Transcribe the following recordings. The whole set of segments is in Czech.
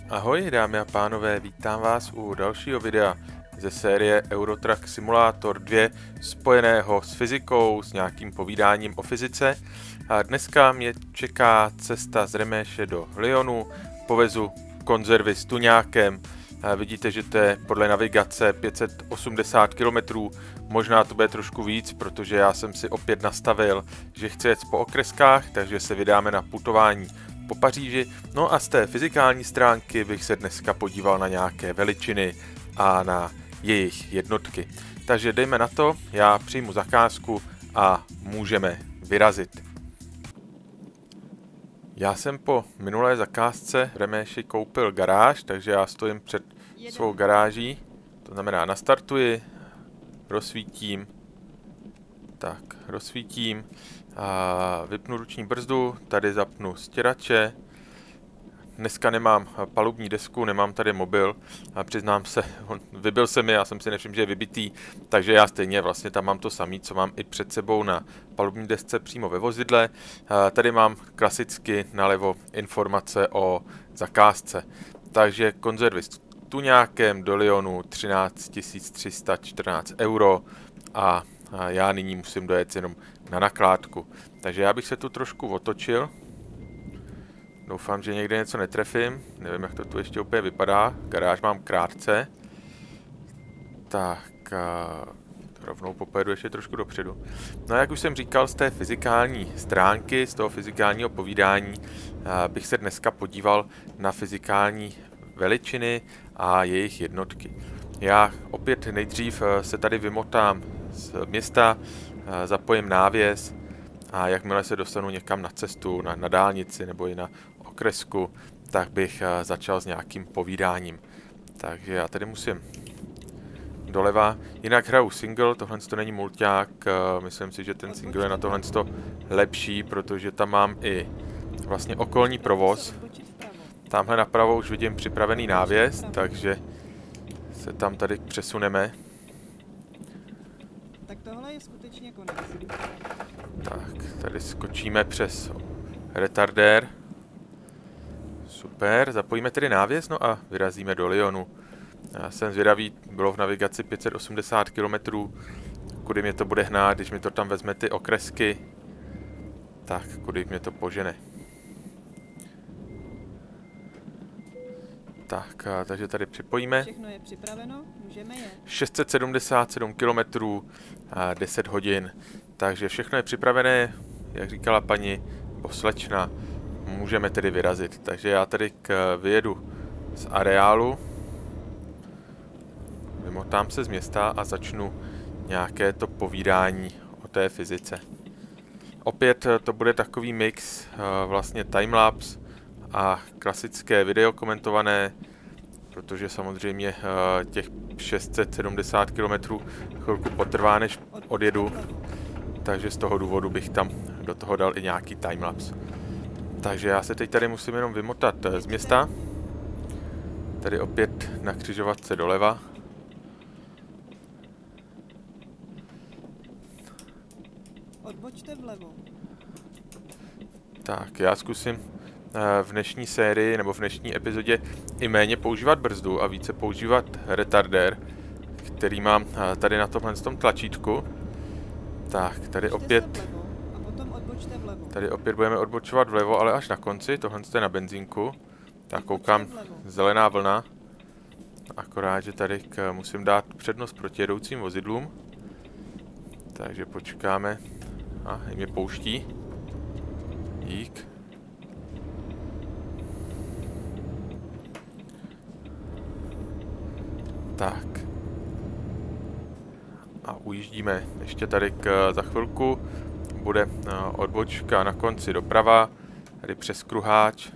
Ahoj dámy a pánové, vítám vás u dalšího videa ze série Eurotrack Simulator 2 spojeného s fyzikou, s nějakým povídáním o fyzice. A dneska mě čeká cesta z Reméše do Lyonu, povezu konzervy s tuňákem. A vidíte, že to je podle navigace 580 km, možná to bude trošku víc, protože já jsem si opět nastavil, že chci jet po okreskách, takže se vydáme na putování po Paříži. No a z té fyzikální stránky bych se dneska podíval na nějaké veličiny a na jejich jednotky. Takže dejme na to, já přijmu zakázku a můžeme vyrazit. Já jsem po minulé zakázce v Reméši koupil garáž, takže já stojím před svou garáží. To znamená, nastartuji, rozsvítím, rozsvítím a vypnu ruční brzdu, tady zapnu stěrače. Dneska nemám palubní desku, nemám tady mobil a přiznám se, vybil se mi, já jsem si nevšiml, že je vybitý, takže já stejně vlastně tam mám to samé, co mám i před sebou na palubní desce přímo ve vozidle. Tady mám klasicky nalevo informace o zakázce, takže konzervy s tuňákem do Lyonu 13 314 € a já nyní musím dojet jenom na nakládku. Takže já bych se tu trošku otočil. Doufám, že někde něco netrefím. Nevím, jak to tu ještě úplně vypadá. Garáž mám krátce. Tak rovnou popojedu ještě trošku dopředu. No a jak už jsem říkal, z té fyzikální stránky, z toho fyzikálního povídání, bych se dneska podíval na fyzikální veličiny a jejich jednotky. Já opět nejdřív se tady vymotám z města, zapojím návěs a jakmile se dostanu někam na cestu, na dálnici nebo i na okresku, tak bych začal s nějakým povídáním. Takže já tady musím doleva. Jinak hraju single, tohle to není mulťák, myslím si, že ten single je na tohle lepší, protože tam mám i vlastně okolní provoz. Tamhle napravo už vidím připravený návěs, takže se tam tady přesuneme. Tak tohle je skutečně konec. Tak, tady skočíme přes retardér. Super, zapojíme tedy návěs, no a vyrazíme do Lyonu. Já jsem zvědavý, bylo v navigaci 580 km, kudy mě to bude hnát, když mi to tam vezme ty okresky, tak kudy mě to požene. Tak, takže tady připojíme. Všechno je připraveno, můžeme jet. 677 km, 10 hodin, takže všechno je připravené, jak říkala paní slečna, můžeme tedy vyrazit. Takže já tady vyjedu z areálu, vymotám se z města a začnu nějaké to povídání o té fyzice. Opět to bude takový mix vlastně timelapse a klasické video komentované, protože samozřejmě těch 670 km chvilku potrvá, než odjedu, takže z toho důvodu bych tam do toho dal i nějaký timelapse. Takže já se teď tady musím jenom vymotat z města, tady opět na křižovatce doleva. Odbočte vlevo. Tak, já zkusím v dnešní sérii nebo v dnešní epizodě i méně používat brzdu a více používat retardér, který mám tady na tomhle tlačítku. Tak, tady opět budeme odbočovat vlevo, ale až na konci, tohle je na benzínku. Tak koukám, zelená vlna. Akorát, že tady musím dát přednost proti jedoucím vozidlům. Takže počkáme. A mě pouští. Dík. Tak. A ujíždíme. Ještě tady za chvilku bude odbočka na konci doprava, tady přes kruháč.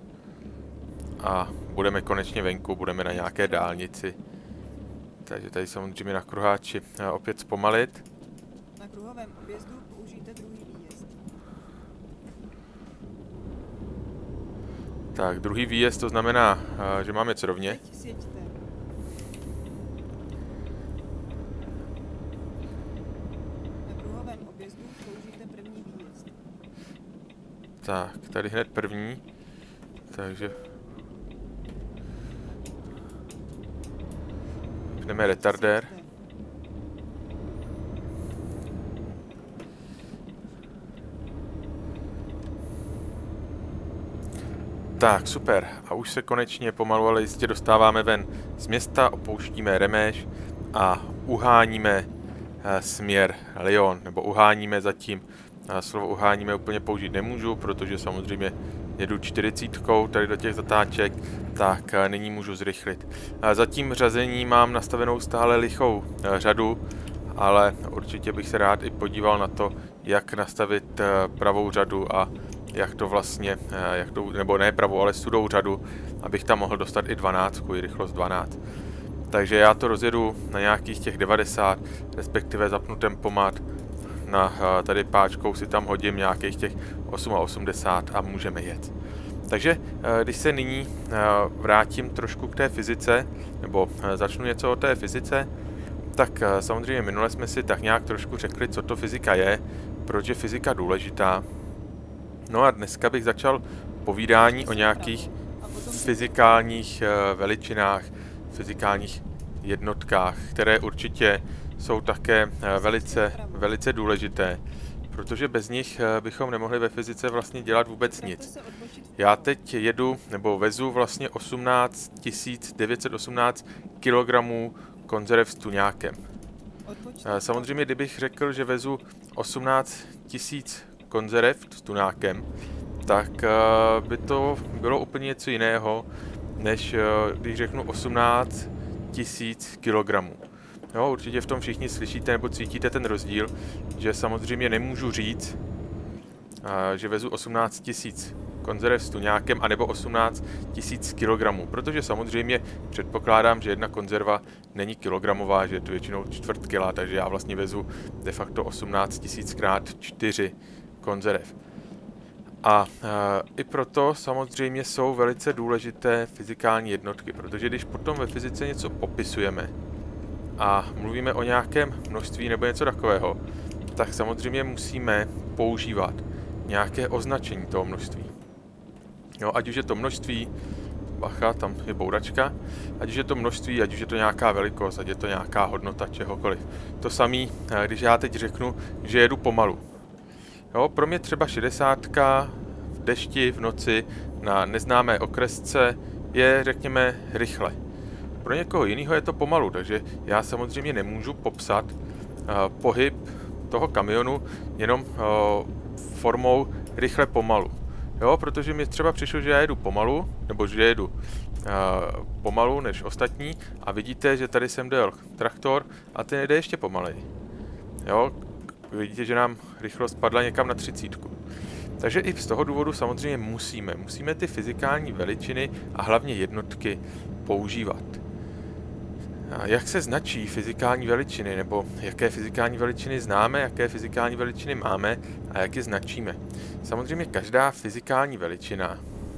A budeme konečně venku, budeme na nějaké dálnici. Takže tady samozřejmě na kruháči opět zpomalit. Na kruhovém objezdu použijte druhý výjezd. Tak, druhý výjezd to znamená, že máme co rovně. Teď sjeďte. Na kruhovém objezdu použijte první výjezd. Tak, tady hned první. Takže Jdeme retardér. Tak, super. A už se konečně pomalu, ale jistě dostáváme ven z města, opouštíme Remeš a uháníme směr Lyon, nebo uháníme zatím. Slovo uháníme úplně použít nemůžu, protože samozřejmě jedu 40 tady do těch zatáček, tak nyní můžu zrychlit. Zatím řazení mám nastavenou stále lichou řadu, ale určitě bych se rád i podíval na to, jak nastavit pravou řadu a jak to vlastně, nebo ne pravou, ale sudou řadu, abych tam mohl dostat i 12, i rychlost 12. Takže já to rozjedu na nějakých těch 90, respektive zapnu tempomat, na tady páčkou si tam hodím nějakých těch 8,80 a můžeme jet. Takže když se nyní vrátím trošku k té fyzice, nebo začnu něco o té fyzice, tak samozřejmě minule jsme si tak nějak trošku řekli, co to fyzika je, proč je fyzika důležitá. No a dneska bych začal povídání o nějakých fyzikálních veličinách, fyzikálních jednotkách, které určitě jsou také velice důležité, protože bez nich bychom nemohli ve fyzice vlastně dělat vůbec nic. Já teď jedu, nebo vezu vlastně 18 918 kg konzerv s tuňákem. Samozřejmě, kdybych řekl, že vezu 18 000 konzerv s tuňákem, tak by to bylo úplně něco jiného, než když řeknu 18 000 kilogramů. Jo, určitě v tom všichni slyšíte nebo cítíte ten rozdíl, že samozřejmě nemůžu říct, že vezu 18 000 konzerv s tuňákem anebo 18 000 kilogramů, protože samozřejmě předpokládám, že jedna konzerva není kilogramová, že je to většinou čtvrt kila, takže já vlastně vezu de facto 18 000 krát 4 konzerv. A i proto samozřejmě jsou velice důležité fyzikální jednotky, protože když potom ve fyzice něco popisujeme a mluvíme o nějakém množství nebo něco takového, tak samozřejmě musíme používat nějaké označení toho množství. Jo, ať už je to množství, bacha, tam je bouračka, ať už je to množství, ať už je to nějaká velikost, ať je to nějaká hodnota čehokoliv. To samé, když já teď řeknu, že jedu pomalu. Jo, pro mě třeba 60 v dešti v noci na neznámé okresce je, řekněme, rychle. Pro někoho jiného je to pomalu, takže já samozřejmě nemůžu popsat pohyb toho kamionu jenom formou rychle pomalu. Jo, protože mi třeba přišlo, že já jedu pomalu, nebo že jedu pomalu než ostatní a vidíte, že tady jsem dojel traktor a ten jede ještě pomaleji. Jo, vidíte, že nám rychlost padla někam na 30. Takže i z toho důvodu samozřejmě musíme ty fyzikální veličiny a hlavně jednotky používat. A jak se značí fyzikální veličiny, nebo jaké fyzikální veličiny známe, jaké fyzikální veličiny máme a jak je značíme? Samozřejmě každá fyzikální veličina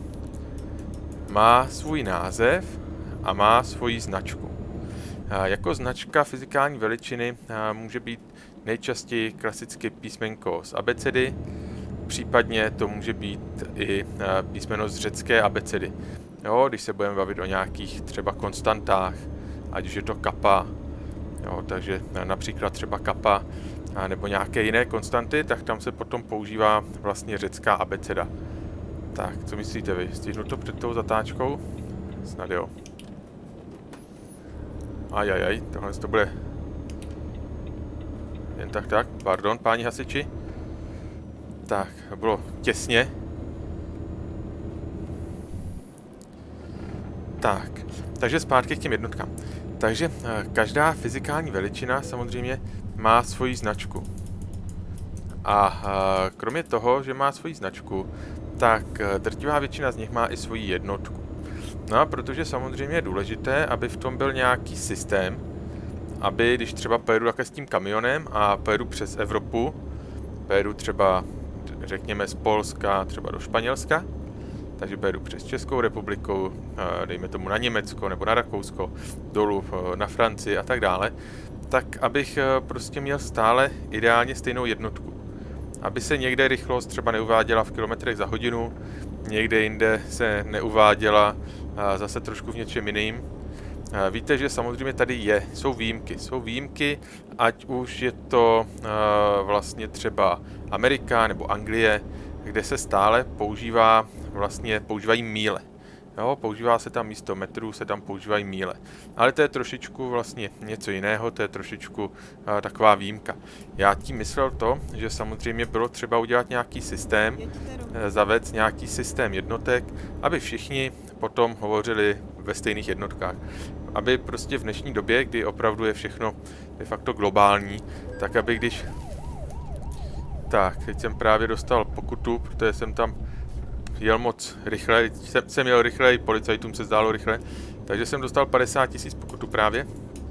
má svůj název a má svoji značku. Jako značka fyzikální veličiny může být nejčastěji klasicky písmenko z abecedy, případně to může být i písmeno z řecké abecedy. Jo, když se budeme bavit o nějakých třeba konstantách, ať už je to kappa, jo, takže například třeba kappa nebo nějaké jiné konstanty, tak tam se potom používá vlastně řecká abeceda. Tak, co myslíte vy? Stihnu to před tou zatáčkou? Snad jo. Ajajaj, tohle to bude jen tak, pardon, páni hasiči. Tak, bylo těsně. Tak, takže zpátky k těm jednotkám. Takže každá fyzikální veličina samozřejmě má svoji značku. A kromě toho, že má svoji značku, tak drtivá většina z nich má i svoji jednotku. No a protože samozřejmě je důležité, aby v tom byl nějaký systém, aby když třeba pojedu takhle s tím kamionem a pojedu přes Evropu, pojedu třeba, řekněme, z Polska třeba do Španělska, takže pojedu přes Českou republiku, dejme tomu na Německo nebo na Rakousko, dolů na Francii a tak dále, tak abych prostě měl stále ideálně stejnou jednotku. Aby se někde rychlost třeba neuváděla v kilometrech za hodinu, někde jinde se neuváděla zase trošku v něčem jiným. Víte, že samozřejmě tady jsou výjimky. Jsou výjimky, ať už je to vlastně třeba Amerika nebo Anglie, kde se stále používají míle. Jo, používá se tam místo metrů, se tam používají míle. Ale to je trošičku vlastně něco jiného, to je trošičku taková výjimka. Já tím myslel to, že samozřejmě bylo třeba udělat nějaký systém, zavést nějaký systém jednotek, aby všichni potom hovořili ve stejných jednotkách. Aby prostě v dnešní době, kdy opravdu je všechno de facto globální, tak aby když... Tak, teď jsem právě dostal pokutu, protože jsem tam jel moc rychle, jsem jel rychle, policajtům se zdálo rychle, takže jsem dostal 50 000 pokutu právě.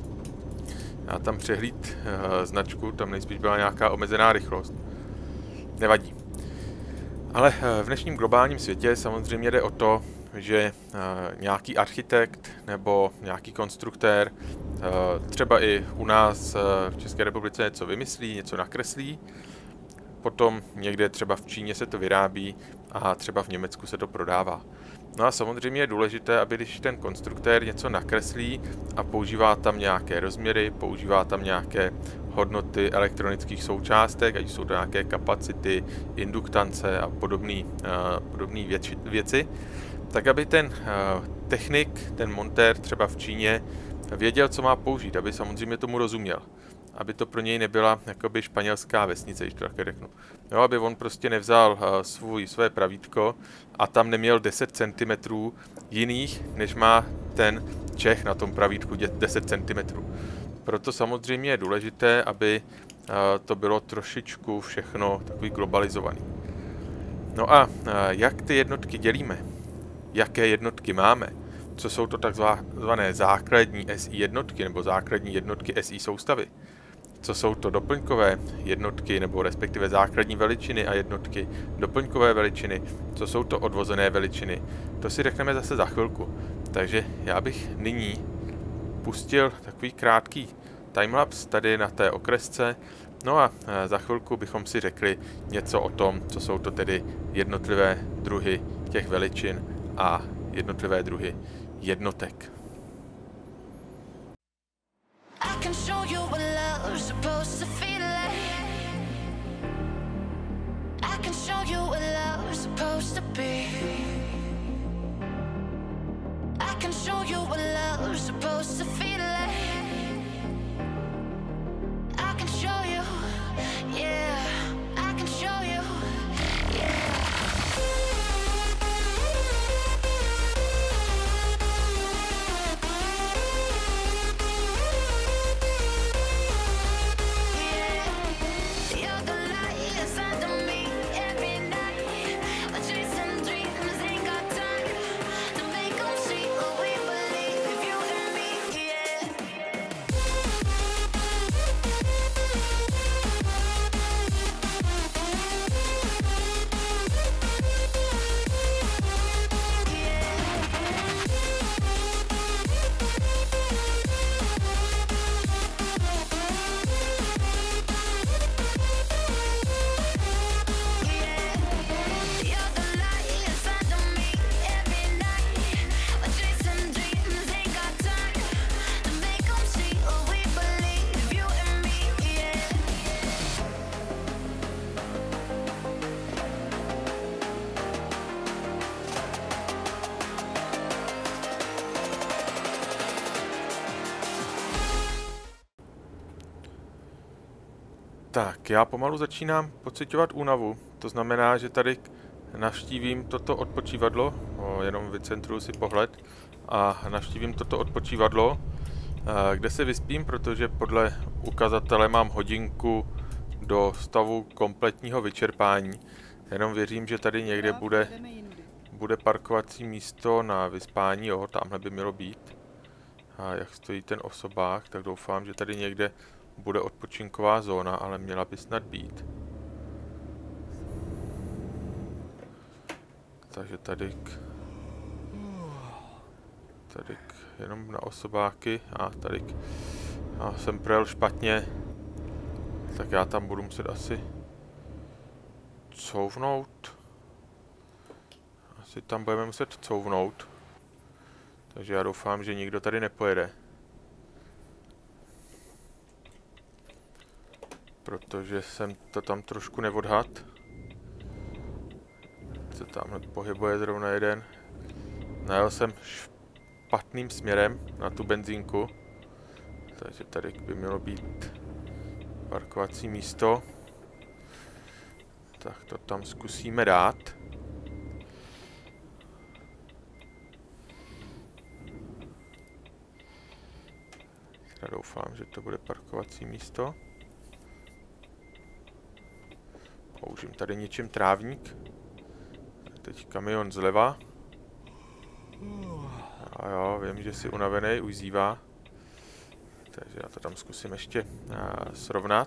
Já tam přehlíd značku, tam nejspíš byla nějaká omezená rychlost. Nevadí. Ale v dnešním globálním světě samozřejmě jde o to, že nějaký architekt nebo nějaký konstruktér třeba i u nás v České republice něco vymyslí, něco nakreslí, potom někde třeba v Číně se to vyrábí a třeba v Německu se to prodává. No a samozřejmě je důležité, aby když ten konstruktér něco nakreslí a používá tam nějaké rozměry, používá tam nějaké hodnoty elektronických součástek, ať jsou to nějaké kapacity, induktance a podobné věci, tak aby ten technik, ten montér třeba v Číně věděl, co má použít, aby samozřejmě tomu rozuměl. Aby to pro něj nebyla jakoby španělská vesnice, když to také řeknu. Jo, aby on prostě nevzal své pravítko a tam neměl 10 cm jiných, než má ten Čech na tom pravítku 10 cm. Proto samozřejmě je důležité, aby to bylo trošičku všechno takový globalizovaný. No a jak ty jednotky dělíme? Jaké jednotky máme? Co jsou to takzvané základní SI jednotky nebo základní jednotky SI soustavy? Co jsou to doplňkové jednotky, nebo respektive základní veličiny a jednotky, doplňkové veličiny, co jsou to odvozené veličiny. To si řekneme zase za chvilku. Takže já bych nyní pustil takový krátký timelapse tady na té okresce, no a za chvilku bychom si řekli něco o tom, co jsou to tedy jednotlivé druhy těch veličin a jednotlivé druhy jednotek. Supposed to feel like I can show you what love's supposed to be. I can show you what love's supposed to feel like. I can show you, yeah, I can show you, yeah. Tak, já pomalu začínám pociťovat únavu, to znamená, že tady navštívím toto odpočívadlo, jenom vycentruju si pohled a navštívím toto odpočívadlo, kde se vyspím, protože podle ukazatele mám hodinku do stavu kompletního vyčerpání. Jenom věřím, že tady někde bude parkovací místo na vyspání, jo, tamhle by mělo být. A jak stojí ten osobák, tak doufám, že tady někde bude odpočinková zóna, ale měla by snad být. Takže tady jenom na osobáky a tady jsem projel špatně, tak já tam budu muset asi couvnout. Asi tam budeme muset couvnout. Takže já doufám, že nikdo tady nepojede. Protože jsem to tam trošku neodhad. Se tamhle pohybuje zrovna jeden. Najel jsem špatným směrem na tu benzínku. Takže tady by mělo být parkovací místo. Tak to tam zkusíme dát. Já doufám, že to bude parkovací místo. Použijím tady něčím trávník. Teď kamion zleva. A jo, vím, že jsi unavený, už zívá. Takže já to tam zkusím ještě srovnat.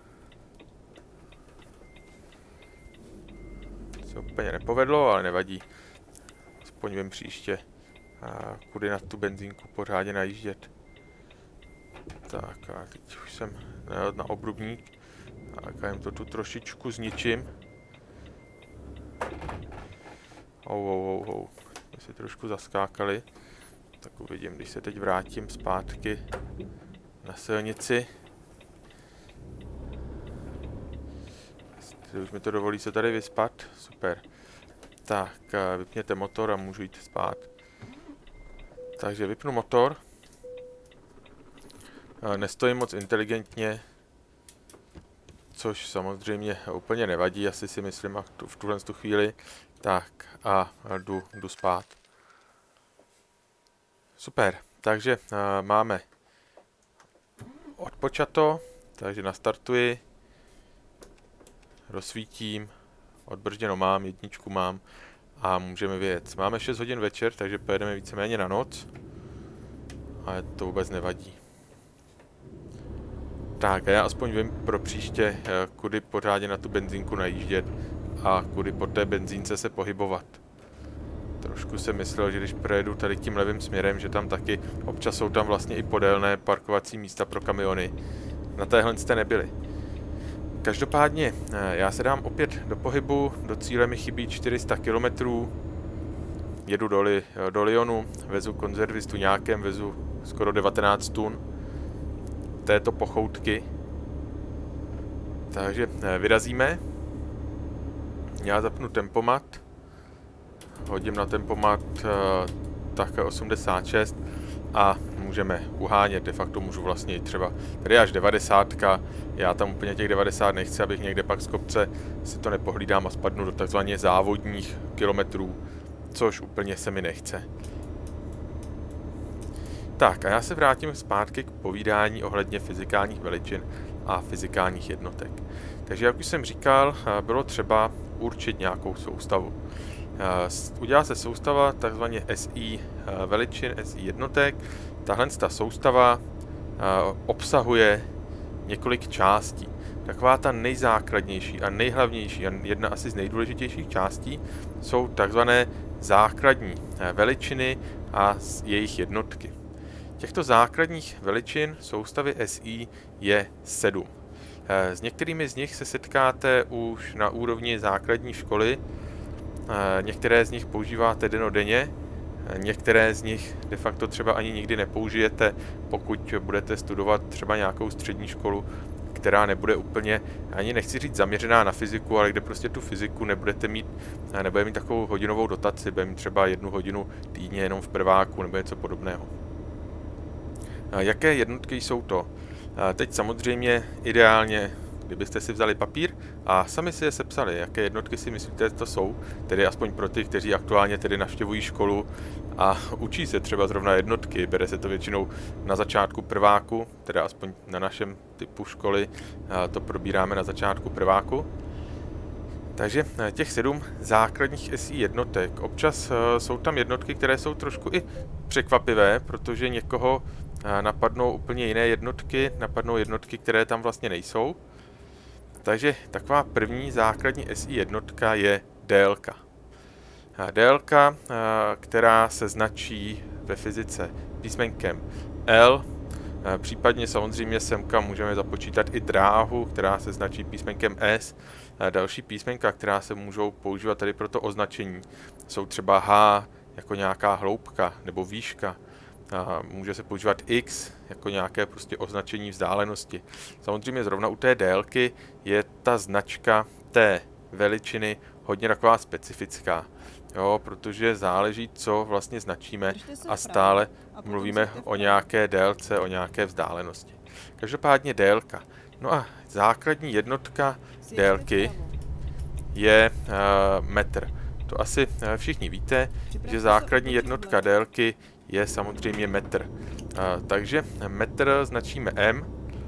Se úplně nepovedlo, ale nevadí. Aspoň vím příště, kudy na tu benzínku pořádně najíždět. Tak a teď už jsem najel na obrubník. Tak já jim to tu trošičku zničím. My si trošku zaskákali. Tak uvidím, když se teď vrátím zpátky na silnici. Už mi to dovolí se tady vyspat. Super. Tak, vypněte motor a můžu jít spát. Takže vypnu motor. Nestojím moc inteligentně, což samozřejmě úplně nevadí, asi si myslím v tuhle chvíli. Tak a jdu spát. Super, takže máme odpočato, takže nastartuji, rozsvítím, odbržděno mám, jedničku mám a můžeme vyjet. Máme 6 hodin večer, takže pojedeme víceméně na noc, ale to vůbec nevadí. Tak a já aspoň vím pro příště, kudy pořádně na tu benzínku najíždět a kudy po té benzínce se pohybovat. Trošku jsem myslel, že když projedu tady tím levým směrem, že tam taky občas jsou tam vlastně i podélné parkovací místa pro kamiony. Na téhle jste nebyli. Každopádně já se dám opět do pohybu, do cíle mi chybí 400 km. Jedu do Lyonu, vezu konzervy s tuňákem, vezu skoro 19 tun této pochoutky. Takže vyrazíme. Já zapnu tempomat. Hodím na tempomat tak 86 a můžeme uhánět. De facto můžu vlastně jít třeba tady až 90. Já tam úplně těch 90 nechci, abych někde pak z kopce si to nepohlídám a spadnu do takzvaně závodních kilometrů, což úplně se mi nechce. Tak a já se vrátím zpátky k povídání ohledně fyzikálních veličin a fyzikálních jednotek. Takže jak už jsem říkal, bylo třeba určit nějakou soustavu. Udělá se soustava takzvaně SI veličin, SI jednotek. Tahle soustava obsahuje několik částí. Taková ta nejzákladnější a nejhlavnější a jedna asi z nejdůležitějších částí jsou takzvané základní veličiny a jejich jednotky. Těchto základních veličin soustavy SI je 7. S některými z nich se setkáte už na úrovni základní školy. Některé z nich používáte dennodenně, některé z nich de facto třeba ani nikdy nepoužijete, pokud budete studovat třeba nějakou střední školu, která nebude úplně, ani nechci říct zaměřená na fyziku, ale kde prostě tu fyziku nebude mít takovou hodinovou dotaci, bude mít třeba 1 hodinu týdně jenom v prváku nebo něco podobného. Jaké jednotky jsou to? Teď samozřejmě ideálně, kdybyste si vzali papír a sami si je sepsali, jaké jednotky si myslíte, že to jsou, tedy aspoň pro ty, kteří aktuálně tedy navštěvují školu a učí se třeba zrovna jednotky, bere se to většinou na začátku prváku, teda aspoň na našem typu školy to probíráme na začátku prváku. Takže těch 7 základních SI jednotek. Občas jsou tam jednotky, které jsou trošku i překvapivé, protože někoho napadnou úplně jiné jednotky, napadnou jednotky, které tam vlastně nejsou. Takže taková první základní SI jednotka je délka. Délka, která se značí ve fyzice písmenkem L, případně samozřejmě semka můžeme započítat i dráhu, která se značí písmenkem S. Další písmenka, která se můžou používat tady pro to označení, jsou třeba H, jako nějaká hloubka nebo výška. Může se používat x jako nějaké prostě označení vzdálenosti. Samozřejmě zrovna u té délky je ta značka té veličiny hodně taková specifická. Jo, protože záleží, co vlastně značíme a stále mluvíme o nějaké délce, o nějaké vzdálenosti. Každopádně délka. No a základní jednotka délky je metr. To asi všichni víte, že základní jednotka délky je samozřejmě metr. Takže metr značíme m.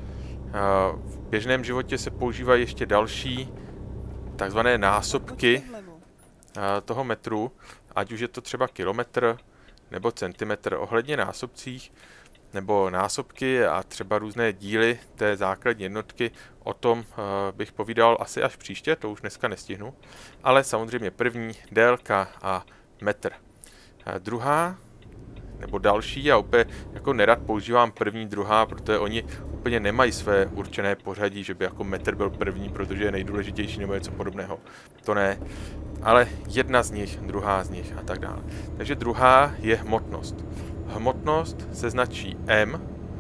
V běžném životě se používají ještě další takzvané násobky toho metru, ať už je to třeba kilometr nebo centimetr. Ohledně násobcích nebo násobky a třeba různé díly té základní jednotky, o tom bych povídal asi až příště, to už dneska nestihnu. Ale samozřejmě první délka a metr. Druhá nebo další, já úplně jako nerad používám první, druhá, protože oni úplně nemají své určené pořadí, že by jako metr byl první, protože je nejdůležitější nebo něco podobného. To ne, ale jedna z nich, druhá z nich a tak dále. Takže druhá je hmotnost. Hmotnost se značí m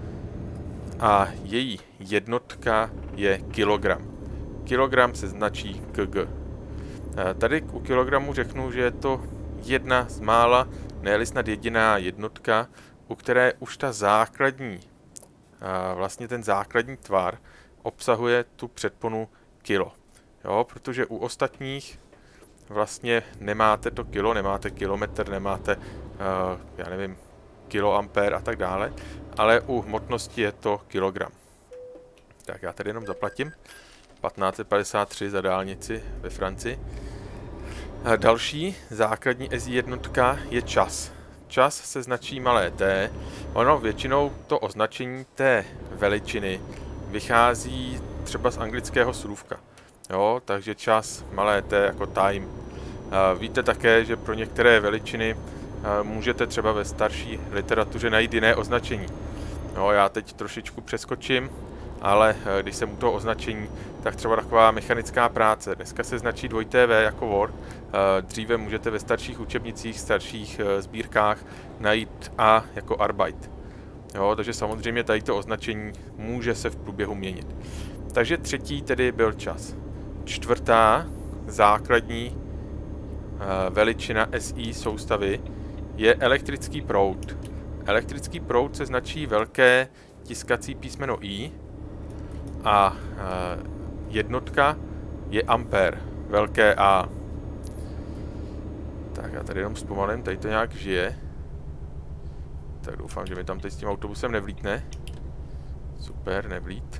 a její jednotka je kilogram. Kilogram se značí kg. Tady u kilogramu řeknu, že je to jedna z mála, ne-li snad jediná jednotka, u které už ta základní, vlastně ten základní tvar obsahuje tu předponu kilo. Jo, protože u ostatních vlastně nemáte to kilo, nemáte kilometr, nemáte, já nevím, kiloampér a tak dále, ale u hmotnosti je to kilogram. Tak já tady jenom zaplatím 1553 za dálnici ve Francii. Další základní SI jednotka je čas. Čas se značí malé t. Ono většinou to označení té veličiny vychází třeba z anglického slůvka. Jo, takže čas malé t jako time. Víte také, že pro některé veličiny můžete třeba ve starší literatuře najít jiné označení. Jo, já teď trošičku přeskočím, ale když jsem u toho označení, tak třeba taková mechanická práce. Dneska se značí 2TV jako Word. Dříve můžete ve starších učebnicích, starších sbírkách najít A jako Arbeit. Jo, takže samozřejmě tady to označení může se v průběhu měnit. Takže třetí tedy byl čas. Čtvrtá základní veličina SI soustavy je elektrický proud. Elektrický proud se značí velké tiskací písmeno I a jednotka je ampér, velké A. Tak já tady jenom zpomalím, tady to nějak žije. Tak doufám, že mi tam teď s tím autobusem nevlítne. Super, nevlít.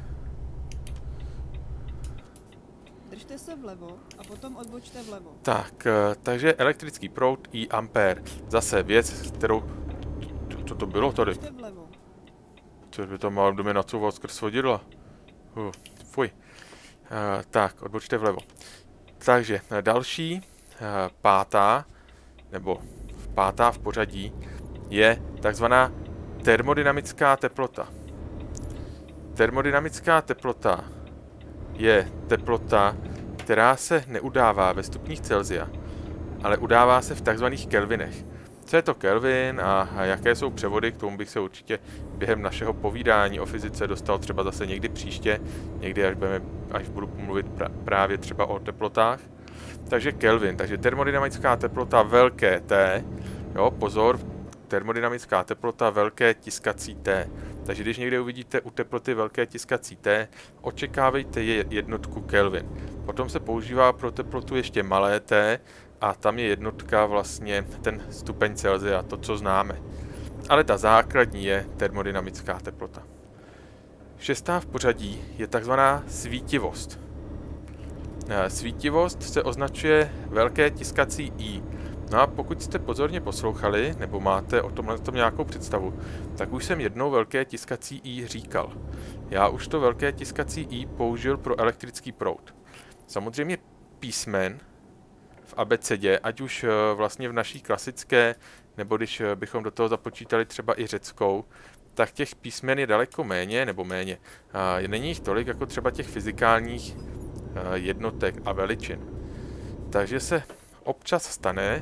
Držte se vlevo a potom odbočte vlevo. Tak, takže elektrický proud I ampér. Zase věc, kterou... Co to bylo tady? Držte vlevo. Co by tam mal do mě nacouval skrz vodidla? Fuj. Tak, odbočte vlevo. Takže další, pátá, nebo pátá v pořadí, je takzvaná termodynamická teplota. Termodynamická teplota je teplota, která se neudává ve stupních Celsia, ale udává se v takzvaných kelvinech. Co je to kelvin a jaké jsou převody, k tomu bych se určitě během našeho povídání o fyzice dostal třeba zase někdy příště, někdy až budu mluvit právě třeba o teplotách. Takže kelvin, takže termodynamická teplota velké T, jo, pozor, termodynamická teplota velké tiskací T. Takže když někde uvidíte u teploty velké tiskací T, očekávejte jednotku Kelvin. Potom se používá pro teplotu ještě malé t a tam je jednotka vlastně ten stupeň Celsia, to, co známe. Ale ta základní je termodynamická teplota. Šestá v pořadí je takzvaná svítivost. Svítivost se označuje velké tiskací I. No a pokud jste pozorně poslouchali, nebo máte o tomhle nějakou představu, tak už jsem jednou velké tiskací I říkal. Já už to velké tiskací I použil pro elektrický proud. Samozřejmě písmen v abecedě, ať už vlastně v naší klasické, nebo když bychom do toho započítali třeba i řeckou, tak těch písmen je daleko méně, nebo méně. Není jich tolik jako třeba těch fyzikálních jednotek a veličin. Takže se občas stane,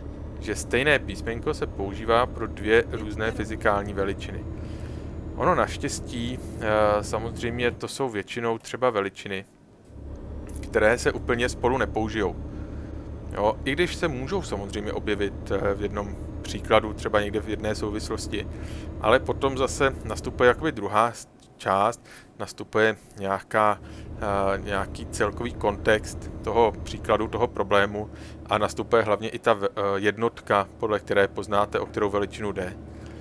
že stejné písmenko se používá pro dvě různé fyzikální veličiny. Ono naštěstí, samozřejmě to jsou většinou třeba veličiny, které se úplně spolu nepoužijou. Jo, i když se můžou samozřejmě objevit v jednom příkladu, třeba někde v jedné souvislosti, ale potom zase nastupuje jakoby druhá část, nastupuje nějaký celkový kontext toho příkladu, toho problému a nastupuje hlavně i ta jednotka, podle které poznáte, o kterou veličinu jde.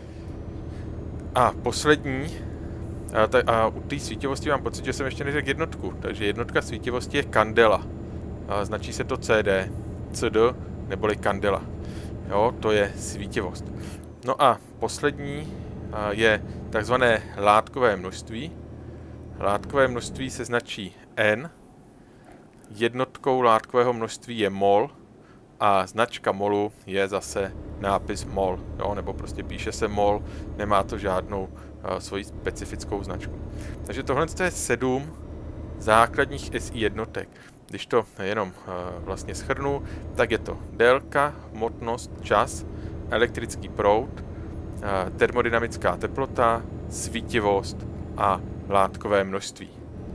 A poslední, a u té svítivosti mám pocit, že jsem ještě neřekl jednotku, takže jednotka svítivosti je kandela. Značí se to CD neboli kandela. Jo, to je svítivost. No a poslední je takzvané látkové množství. Látkové množství se značí N. Jednotkou látkového množství je mol a značka molu je zase nápis mol, jo, nebo prostě píše se mol, nemá to žádnou svoji specifickou značku. Takže tohle je 7 základních SI jednotek. Když to jenom vlastně shrnu, tak je to délka, hmotnost, čas, elektrický proud, termodynamická teplota, svítivost a látkové množství.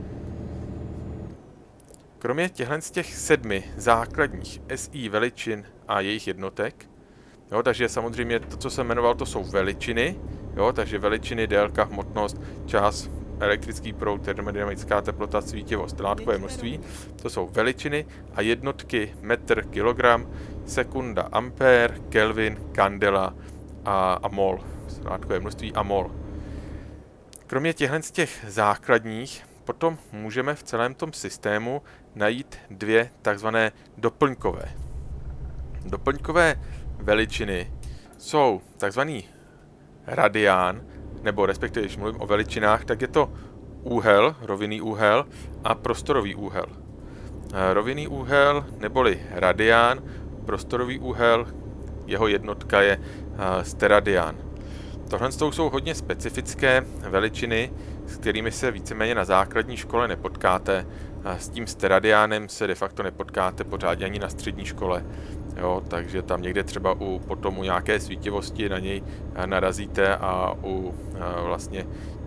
Kromě těch 7 základních SI veličin a jejich jednotek, jo, takže samozřejmě to, co jsem jmenoval, to jsou veličiny, jo, takže veličiny, délka, hmotnost, čas, elektrický proud, termodynamická teplota, svítivost, látkové množství, to jsou veličiny a jednotky metr, kilogram, sekunda, ampér, kelvin, kandela a mol, látkové množství a mol. Kromě těch základních potom můžeme v celém tom systému najít 2 takzvané doplňkové. Doplňkové veličiny jsou takzvaný radián, nebo respektive, když mluvím o veličinách, tak je to úhel, rovinný úhel a prostorový úhel. Rovinný úhel neboli radián, prostorový úhel, jeho jednotka je steradián. Tohle jsou hodně specifické veličiny, s kterými se víceméně na základní škole nepotkáte. S tím steradiánem se de facto nepotkáte pořádně ani na střední škole. Jo, takže tam někde třeba potom u nějaké svítivosti na něj narazíte a u vlastně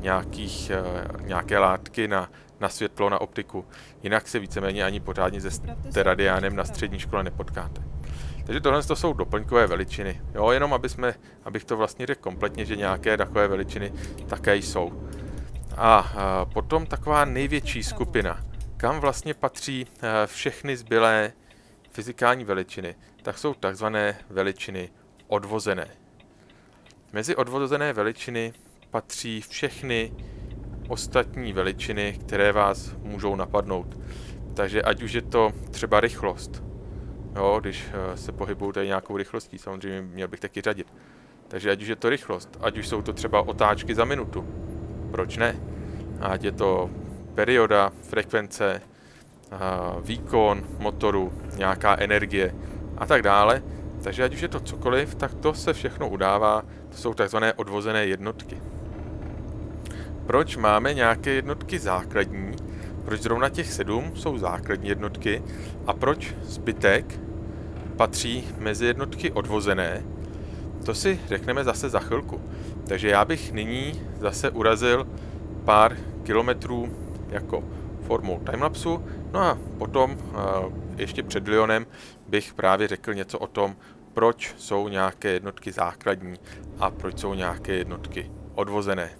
nějaké látky na světlo, na optiku. Jinak se víceméně ani pořádně se steradiánem na střední škole nepotkáte. Takže tohle jsou doplňkové veličiny. Jo, jenom abych to vlastně řekl kompletně, že nějaké takové veličiny také jsou. A potom taková největší skupina, kam vlastně patří všechny zbylé fyzikální veličiny, tak jsou takzvané veličiny odvozené. Mezi odvozené veličiny patří všechny ostatní veličiny, které vás můžou napadnout. Takže ať už je to třeba rychlost, jo, když se pohybuju tady nějakou rychlostí, samozřejmě měl bych taky řadit. Takže ať už je to rychlost, ať už jsou to třeba otáčky za minutu, proč ne? Ať je to perioda, frekvence, výkon motoru, nějaká energie a tak dále. Takže ať už je to cokoliv, tak to se všechno udává, to jsou takzvané odvozené jednotky. Proč máme nějaké jednotky základní? Proč zrovna těch 7 jsou základní jednotky a proč zbytek patří mezi jednotky odvozené? To si řekneme zase za chvilku. Takže já bych nyní zase urazil pár kilometrů jako formou timelapsu, no a potom ještě před Lyonem bych právě řekl něco o tom, proč jsou nějaké jednotky základní a proč jsou nějaké jednotky odvozené.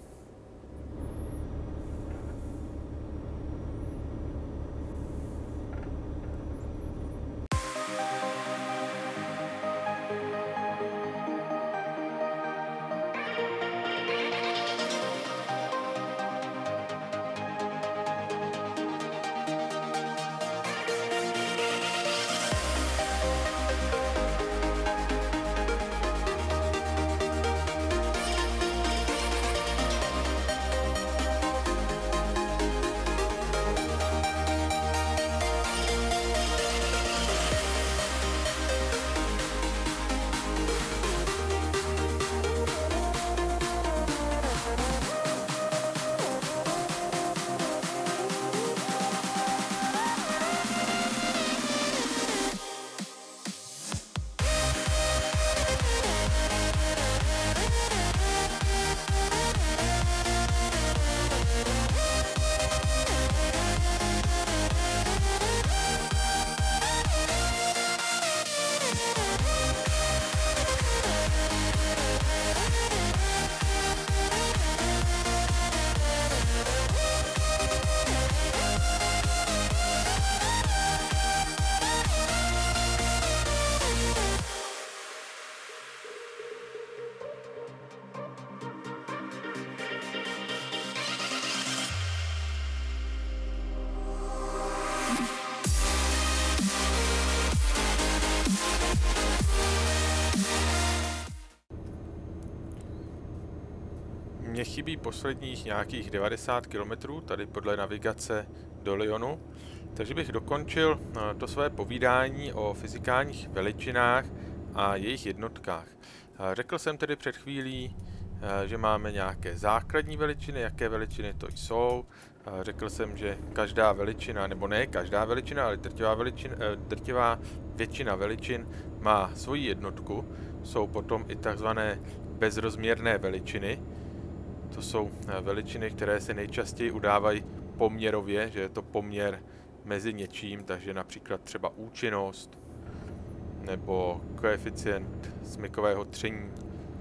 chybí posledních nějakých 90 km tady podle navigace do Lyonu, takže bych dokončil to své povídání o fyzikálních veličinách a jejich jednotkách. Řekl jsem tedy před chvílí, že máme nějaké základní veličiny, jaké veličiny to jsou. Řekl jsem, že každá veličina, nebo ne každá veličina, ale drtivá většina veličin má svoji jednotku. Jsou potom i takzvané bezrozměrné veličiny. To jsou veličiny, které se nejčastěji udávají poměrově, že je to poměr mezi něčím, takže například třeba účinnost nebo koeficient smykového tření.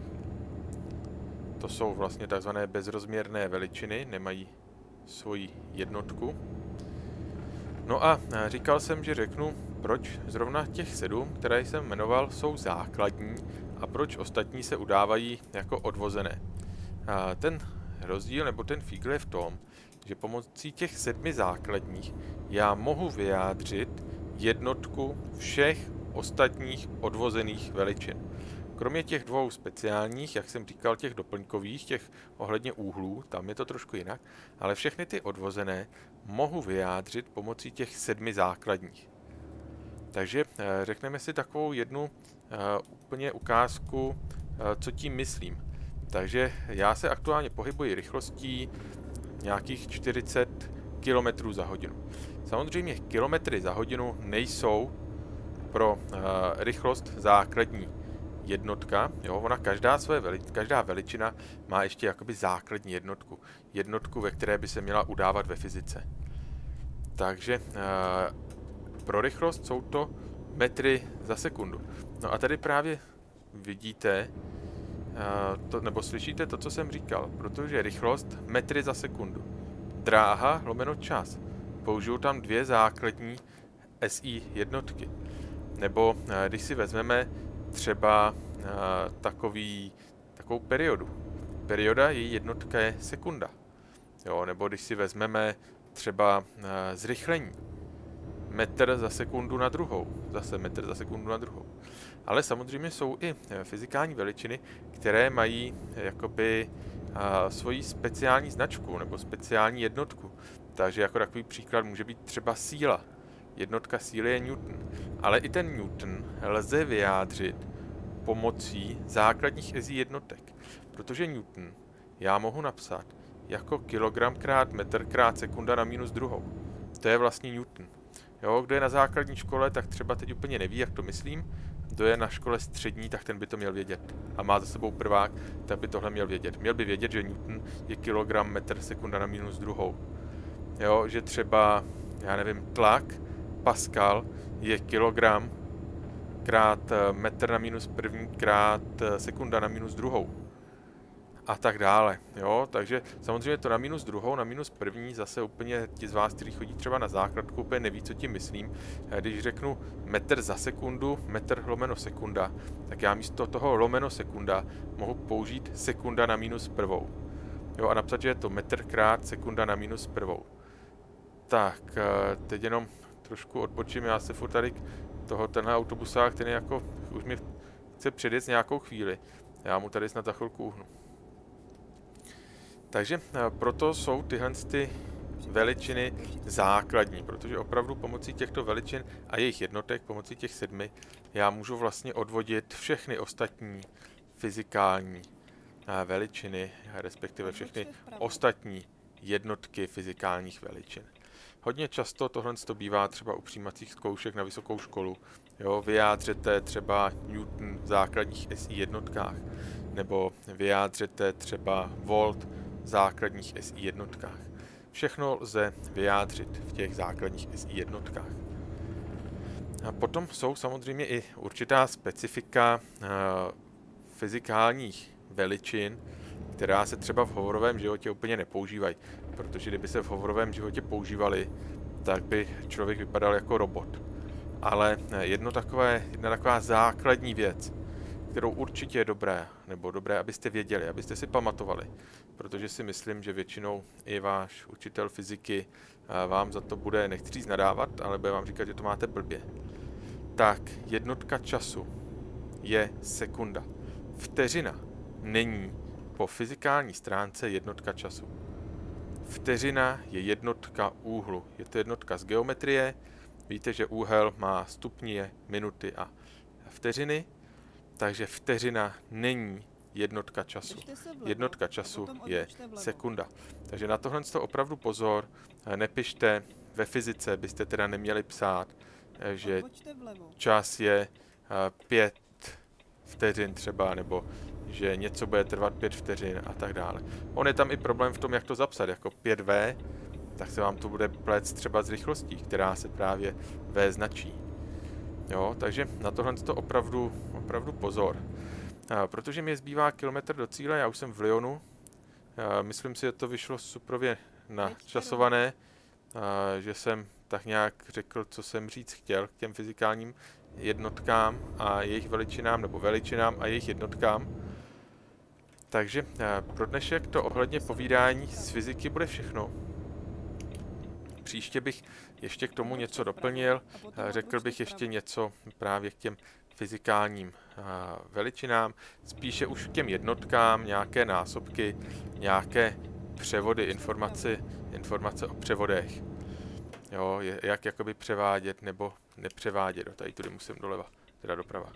To jsou vlastně takzvané bezrozměrné veličiny, nemají svoji jednotku. No a říkal jsem, že řeknu, proč zrovna těch 7, které jsem jmenoval, jsou základní a proč ostatní se udávají jako odvozené. Ten rozdíl nebo ten fígl je v tom, že pomocí těch 7 základních já mohu vyjádřit jednotku všech ostatních odvozených veličin. Kromě těch 2 speciálních, jak jsem říkal, těch doplňkových, těch ohledně úhlů, tam je to trošku jinak, ale všechny ty odvozené mohu vyjádřit pomocí těch 7 základních. Takže řekneme si takovou jednu úplně ukázku, co tím myslím. Takže já se aktuálně pohybuji rychlostí nějakých 40 km za hodinu. Samozřejmě kilometry za hodinu nejsou pro rychlost základní jednotka. Jo, ona každá veličina má ještě jakoby základní jednotku. Jednotku, ve které by se měla udávat ve fyzice. Takže pro rychlost jsou to metry za sekundu. No a tady právě vidíte, nebo slyšíte to, co jsem říkal, protože rychlost metry za sekundu. Dráha lomeno čas. Použiju tam 2 základní SI jednotky. Nebo když si vezmeme třeba takovou periodu. Perioda, její jednotka je sekunda. Jo, nebo když si vezmeme třeba zrychlení. Metr za sekundu na druhou. Zase metr za sekundu na druhou. Ale samozřejmě jsou i fyzikální veličiny, které mají jakoby svoji speciální značku nebo speciální jednotku. Takže jako takový příklad může být třeba síla. Jednotka síly je Newton. Ale i ten Newton lze vyjádřit pomocí základních SI jednotek. Protože Newton já mohu napsat jako kilogram krát metr krát sekunda na minus druhou. To je vlastně Newton. Jo, kdo je na základní škole, tak třeba teď úplně neví, jak to myslím. Kdo je na škole střední, tak ten by to měl vědět. A má za sebou prvák, tak by tohle měl vědět. Měl by vědět, že Newton je kilogram metr sekunda na minus druhou. Jo, že třeba, já nevím, tlak, Pascal je kilogram krát metr na minus první krát sekunda na minus druhou. A tak dále, jo, takže samozřejmě to na minus druhou, na minus první, zase úplně ti z vás, kteří chodí třeba na základku, úplně neví, co tím myslím. Když řeknu metr za sekundu, metr lomeno sekunda, tak já místo toho lomeno sekunda mohu použít sekunda na minus prvou. Jo, a napsat, že je to metr krát sekunda na minus prvou. Tak, teď jenom trošku odbočím, já se furt tady tenhle autobusák, ten je jako, už mi chce předjet nějakou chvíli. Já mu tady snad za chvilku uhnu. Takže proto jsou tyhle veličiny základní, protože opravdu pomocí těchto veličin a jejich jednotek, pomocí těch 7, já můžu vlastně odvodit všechny ostatní fyzikální veličiny, respektive všechny ostatní jednotky fyzikálních veličin. Hodně často tohle bývá třeba u přijímacích zkoušek na vysokou školu. Jo, vyjádřete třeba Newton v základních SI jednotkách, nebo vyjádřete třeba volt v základních SI jednotkách. Všechno lze vyjádřit v těch základních SI jednotkách. A potom jsou samozřejmě i určitá specifika fyzikálních veličin, která se třeba v hovorovém životě úplně nepoužívají. Protože kdyby se v hovorovém životě používaly, tak by člověk vypadal jako robot. Ale jedna taková základní věc, kterou určitě je dobré, abyste věděli, abyste si pamatovali, protože si myslím, že většinou i váš učitel fyziky vám za to bude, nechci říct nadávat, ale bude vám říkat, že to máte blbě. Tak jednotka času je sekunda. Vteřina není po fyzikální stránce jednotka času. Vteřina je jednotka úhlu. Je to jednotka z geometrie. Víte, že úhel má stupně, minuty a vteřiny, takže vteřina není jednotka času. Jednotka času je sekunda. Takže na tohle opravdu pozor, nepište, ve fyzice byste teda neměli psát, že čas je 5 vteřin třeba, nebo že něco bude trvat 5 vteřin a tak dále. On je tam i problém v tom, jak to zapsat, jako 5V, tak se vám to bude plést třeba s rychlostí, která se právě V značí. Jo, takže na tohle to opravdu pozor. Protože mi zbývá kilometr do cíle, já už jsem v Lyonu, myslím si, že to vyšlo suprově načasované, že jsem tak nějak řekl, co jsem říct chtěl k těm fyzikálním jednotkám a jejich veličinám, nebo veličinám a jejich jednotkám. Takže pro dnešek to ohledně povídání z fyziky bude všechno. Příště bych ještě k tomu něco doplnil, řekl bych ještě něco právě k těm fyzikálním veličinám, spíše už k těm jednotkám, nějaké násobky, nějaké převody, informace o převodech. Jo, jak jakoby převádět nebo nepřevádět. Tady tudy musím doleva, teda doprava.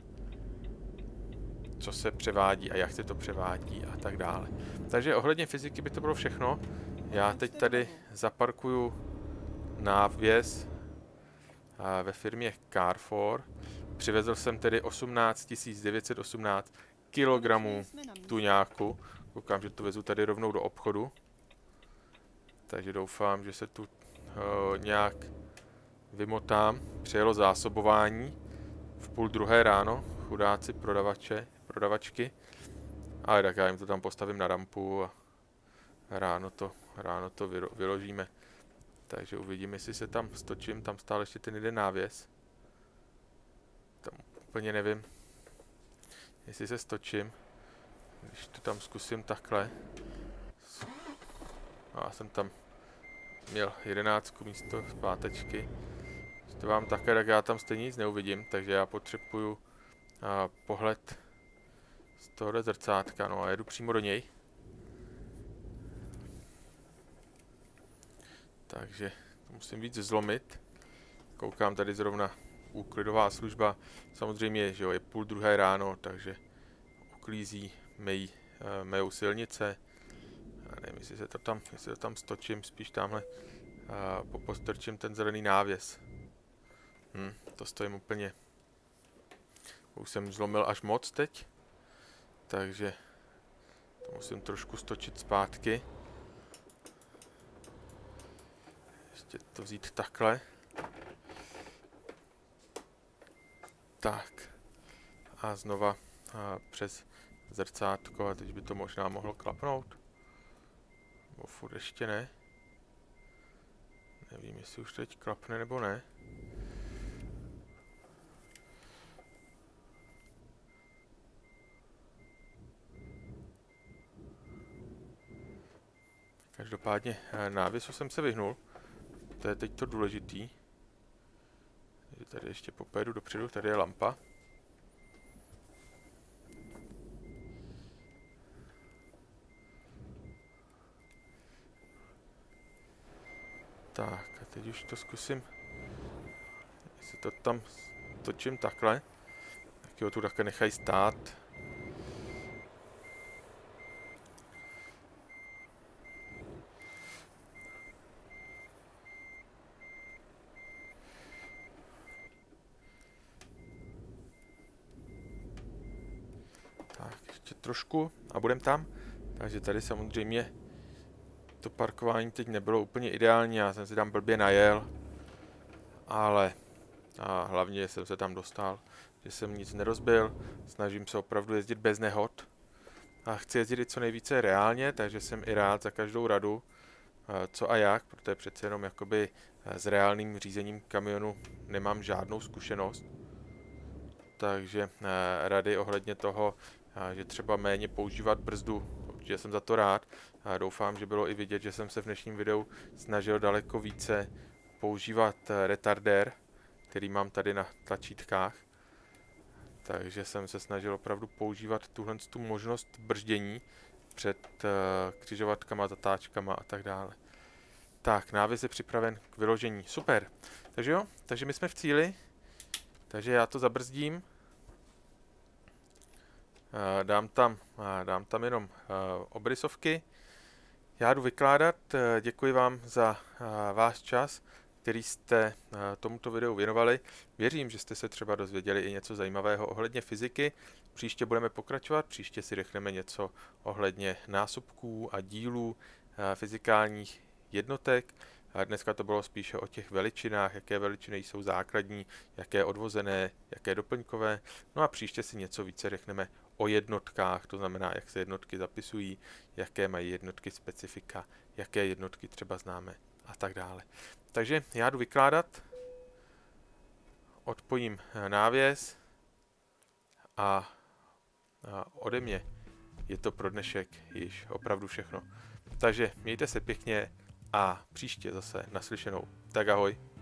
Co se převádí a jak se to převádí a tak dále. Takže ohledně fyziky by to bylo všechno. Já teď tady zaparkuju návěs ve firmě Carfor. Přivezl jsem tedy 18 918 kg tuňáku. Koukám, že to vezu tady rovnou do obchodu. Takže doufám, že se tu nějak vymotám. Přijelo zásobování v 12:30 ráno. Chudáci prodavačky. Ale tak já jim to tam postavím na rampu a ráno to vyložíme. Takže uvidím, jestli se tam stočím. Tam stále ještě ten jeden návěs. Tam úplně nevím, jestli se stočím. Když to tam zkusím takhle. Já jsem tam měl 11 místo zpátečky. Když to vám také, tak já tam stejně nic neuvidím, takže já potřebuju pohled z tohohle zrcátka. No a jedu přímo do něj. Takže to musím víc zlomit. Koukám tady zrovna úklidová služba. Samozřejmě, že jo, je 12:30 ráno, takže uklízí, mejou silnice. Já nevím, jestli to tam stočím, spíš tamhle postrčím ten zelený návěs. To stojím úplně. Už jsem zlomil až moc teď. Takže to musím trošku stočit zpátky. Ještě to vzít takhle. Tak. A znova přes zrcátko, a teď by to možná mohlo klapnout. Nebo furt ještě ne. Nevím, jestli už teď klapne nebo ne. Každopádně návěsu jsem se vyhnul. To je teď to důležitý. Tady ještě pojedu dopředu, tady je lampa. Tak, a teď už to zkusím. Jestli to tam točím takhle, tak ho tu také nechají stát. Tak, ještě trošku a budem tam. Takže tady samozřejmě to parkování teď nebylo úplně ideální, já jsem si tam blbě najel, ale hlavně jsem se tam dostal, že jsem nic nerozbil, snažím se opravdu jezdit bez nehod a chci jezdit i co nejvíce reálně, takže jsem i rád za každou radu, co a jak, protože přece jenom jakoby s reálným řízením kamionu nemám žádnou zkušenost, takže rady ohledně toho, že třeba méně používat brzdu, určitě jsem za to rád. A doufám, že bylo i vidět, že jsem se v dnešním videu snažil daleko více používat retardér, který mám tady na tlačítkách. Takže jsem se snažil opravdu používat tu možnost brždění, před křižovatkama, zatáčkama a tak dále. Tak, návěs je připraven k vyložení. Super. Takže jo, takže my jsme v cíli. Takže já to zabrzdím. Dám tam jenom obrysovky. Já jdu vykládat. Děkuji vám za váš čas, který jste tomuto videu věnovali. Věřím, že jste se třeba dozvěděli i něco zajímavého ohledně fyziky. Příště budeme pokračovat, příště si řekneme něco ohledně násobků a dílů fyzikálních jednotek. A dneska to bylo spíše o těch veličinách, jaké veličiny jsou základní, jaké odvozené, jaké doplňkové. No a příště si něco více řekneme o jednotkách, to znamená, jak se jednotky zapisují, jaké mají jednotky specifika, jaké jednotky třeba známe a tak dále. Takže já jdu vykládat, odpojím návěs a ode mě je to pro dnešek již opravdu všechno. Takže mějte se pěkně a příště zase naslyšenou. Tak ahoj.